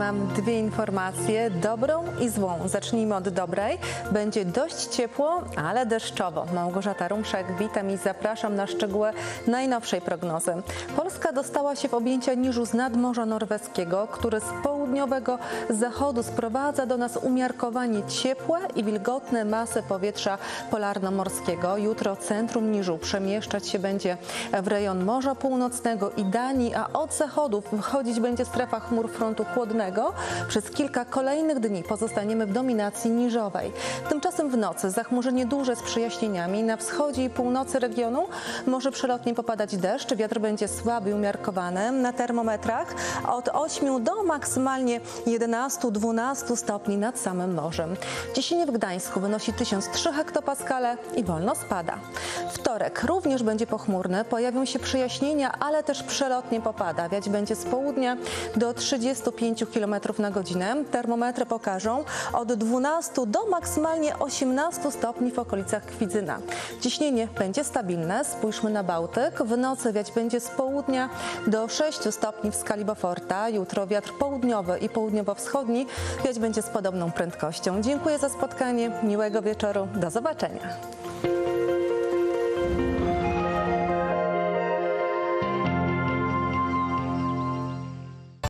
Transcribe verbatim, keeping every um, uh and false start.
mam dwie informacje, dobrą i złą. Zacznijmy od dobrej. Będzie dość ciepło, ale deszczowo. Małgorzata Rumszek, witam i zapraszam na szczegóły najnowszej prognozy. Polska dostała się w objęcia niżu z nadmorza norweskiego, który z południowego zachodu sprowadza do nas umiarkowanie ciepłe i wilgotne masy powietrza polarnomorskiego. Jutro centrum niżu przemieszczać się będzie w rejon Morza Północnego i Danii, a od zachodu wchodzić będzie strefa chmur frontu chłodnego. Przez kilka kolejnych dni pozostaniemy w dominacji niżowej. Tymczasem w nocy zachmurzenie duże z przejaśnieniami. Na wschodzie i północy regionu może przelotnie popadać deszcz. Wiatr będzie słaby i umiarkowany. Na termometrach od ośmiu do maksymalnie jedenastu dwunastu stopni nad samym morzem. Ciśnienie w Gdańsku wynosi tysiąc trzy hektopaskale i wolno spada. Wtorek również będzie pochmurny. Pojawią się przejaśnienia, ale też przelotnie popada. Wiać będzie z południa do trzydziestu pięciu kilometrów na godzinę. Termometry pokażą od dwunastu do maksymalnie osiemnastu stopni w okolicach Kwidzyna. Ciśnienie będzie stabilne. Spójrzmy na Bałtyk. W nocy wiać będzie z południa do sześciu stopni w skali Beauforta. Jutro wiatr południowy i południowo-wschodni. Wiać będzie z podobną prędkością. Dziękuję za spotkanie. Miłego wieczoru. Do zobaczenia.